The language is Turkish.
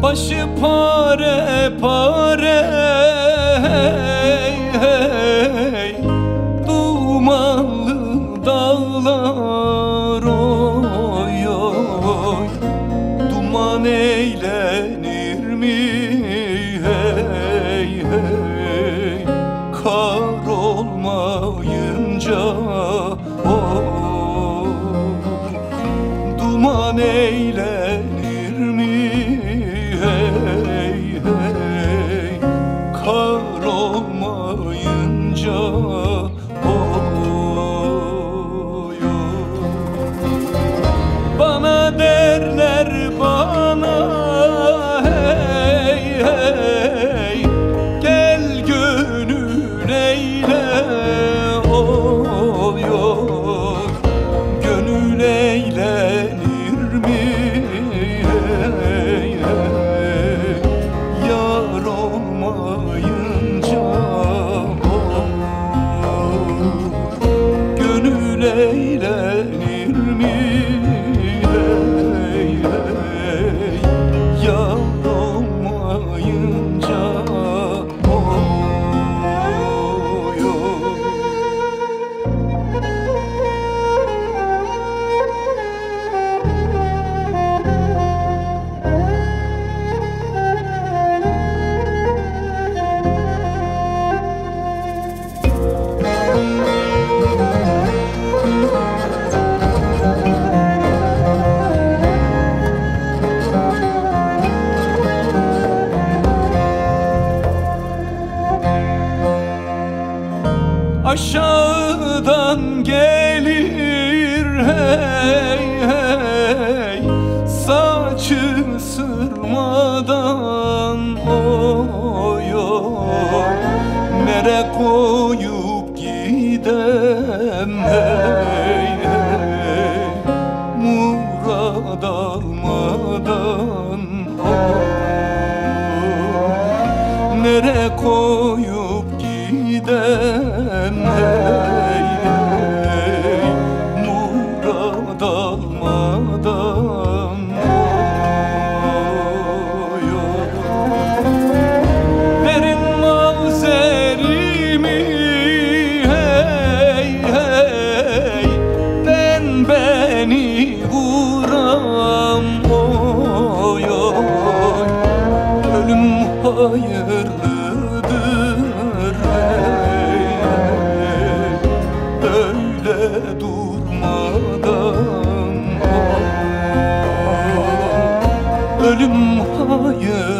Başı pare pare, hey, hey. Dumanlı dağlar, oy oy. Duman eğlenir mi, hey hey. Kar olmayınca, oy. Duman eğlenir mi, hey hey. Kar olmayınca, oy oy. Bana derler bana, hey hey. Gel gönül eyle, oy oy. Gönül eğlenir mi, hey hey. Yar olmayınca, gönül eğlenir mi, hey hey. Yar olmayınca, oy oy. Aşağıdan gelir, hey hey. Saçı sırmadan, oy oy. Nere koyup gidem, hey hey. Murad almadan, oy. Nere koyup gidem, hey hey. Murad almadan, oy oy. Verin mavzerimi, hey hey. Ben beni vuram, oy oy. Ölüm hayırlıdır, hey hey. Öyle durmadan, oy. Ölüm hayır